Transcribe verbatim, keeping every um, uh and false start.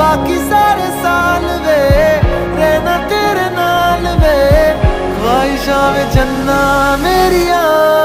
बाकी सारे साल वे रहना तेरे नाल वे ख्वाहिशां वे जन्ना मेरिया।